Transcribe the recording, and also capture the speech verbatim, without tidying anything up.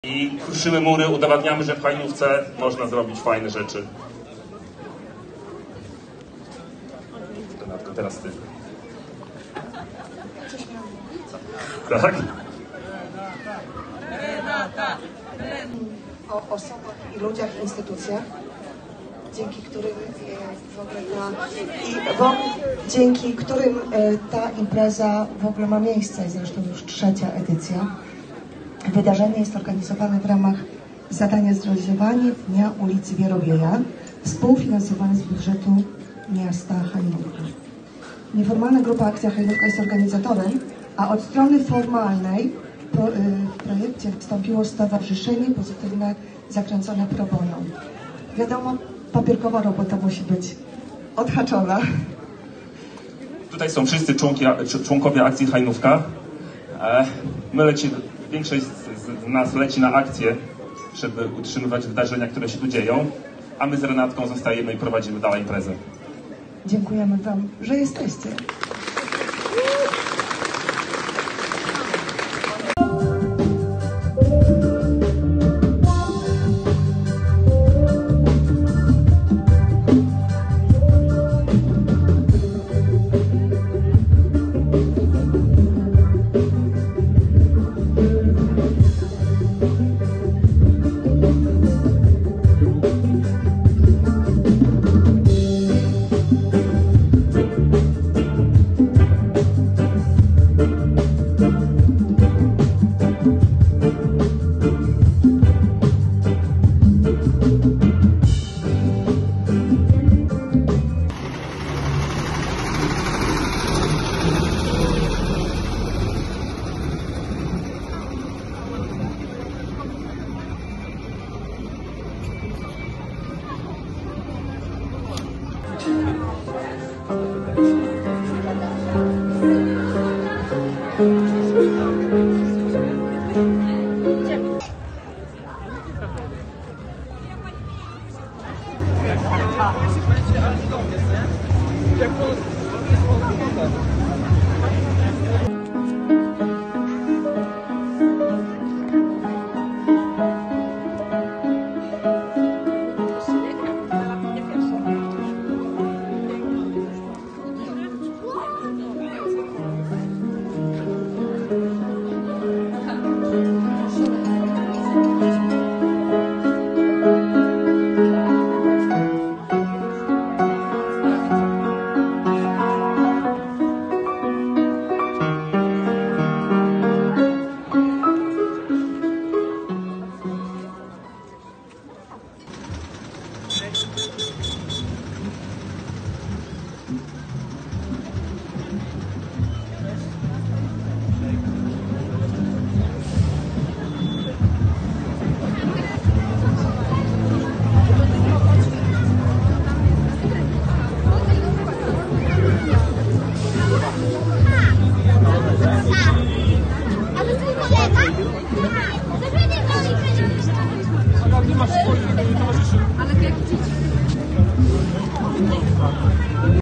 I kruszymy mury, udowadniamy, że w Hajnówce można zrobić fajne rzeczy. Renatko, teraz ty. Tak? O osobach i ludziach, instytucjach, dzięki którym w ogóle ta, i bo, dzięki którym ta impreza w ogóle ma miejsce, zresztą już trzecia edycja. Wydarzenie jest organizowane w ramach zadania Zrealizowanie Dnia ulicy Wierowieja, współfinansowane z budżetu miasta Hajnówka. Nieformalna grupa Akcja Hajnówka jest organizatorem, a od strony formalnej po, y, w projekcie wystąpiło Stowarzyszenie Pozytywne Zakręcone Pro Bono. Wiadomo, papierkowa robota musi być odhaczona. Tutaj są wszyscy członki, członkowie akcji Hajnówka. My lecimy, większość z nas leci na akcję, żeby utrzymywać wydarzenia, które się tu dzieją, a my z Renatką zostajemy i prowadzimy dalej imprezę. Dziękujemy Wam, że jesteście. Ale jak dzieci.